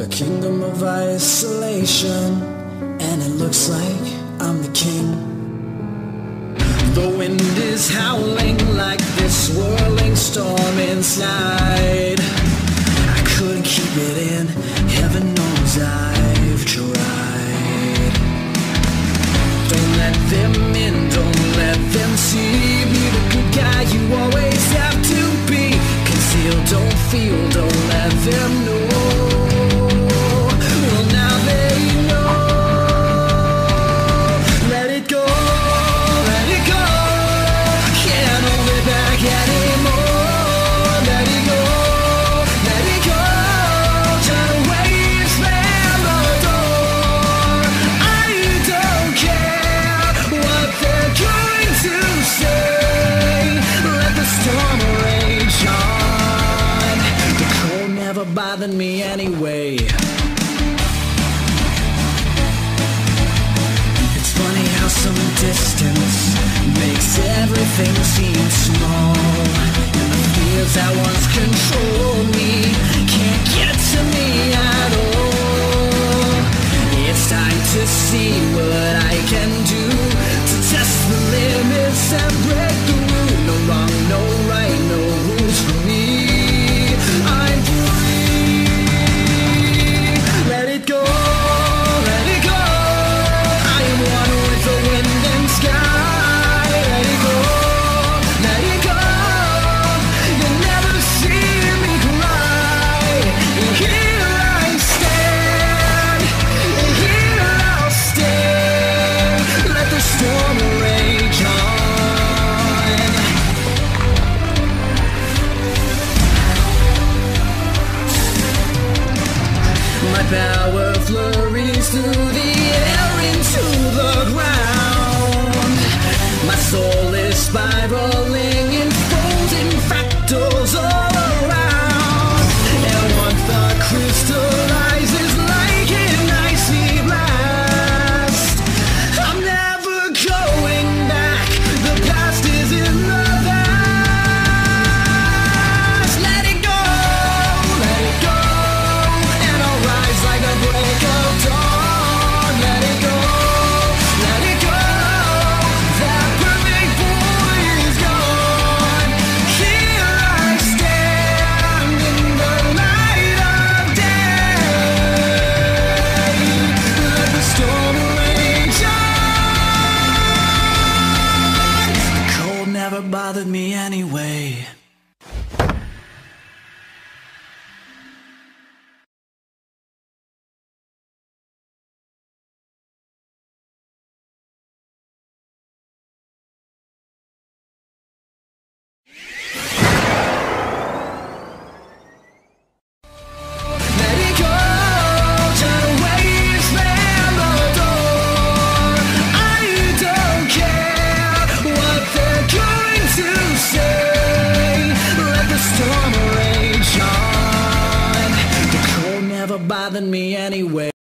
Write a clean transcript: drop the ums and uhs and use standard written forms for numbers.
a kingdom of isolation, and it looks like I'm the king. The wind is howling like this swirling storm inside. I couldn't keep it in, heaven knows I've tried. Don't let them in, don't let them see. Be the good guy you always have to be. Conceal, don't feel, don't let them know. Well, now they know. Let it go, let it go. Can't hold it back anymore. Let it go, let it go. Turn away and slam the door. I don't care what they're going to say. Let the storm rage on. The cold never bothered me anyway. It's funny how some distance makes everything seem small, and the fears that once controlled me can't get to me at all. It's time to see what I can do to test the limits and break the rule. No wrong, no right, no rules for me. I'm free. Let it go, let it go. I am one with the wind and sky. Let it go, let it go. You'll never see me cry. And here I stand, and here I'll stand. Let the storm rage on. My power flurries through the air into the ground. My soul is spiraling in folding fractals all around. And one thought crystallizes like an icy blast. I'm never going back. The past is in the past. Let it go, let it go. And I'll rise like a break of dawn. Let it go, let it go. That perfect boy is gone. Here I stand in the light of day. Let the storm rage on. The cold never bothered me anyway. Let it go, turn away and slam the door. I don't care what they're going to say. Let the storm rage on. The cold never bothered me anyway.